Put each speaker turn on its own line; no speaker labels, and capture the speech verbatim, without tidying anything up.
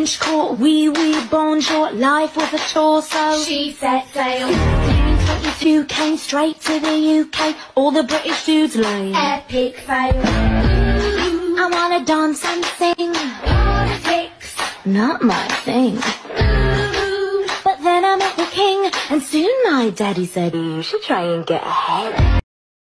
French court, wee wee bonjour. Life was a chore, so
she set sail.
nineteen twenty-two came straight to the U K. All the British dudes lame.
Epic fail.
I wanna dance and sing.
Politics,
not my thing. But then I met the king, and soon my daddy said, you should try and get ahead.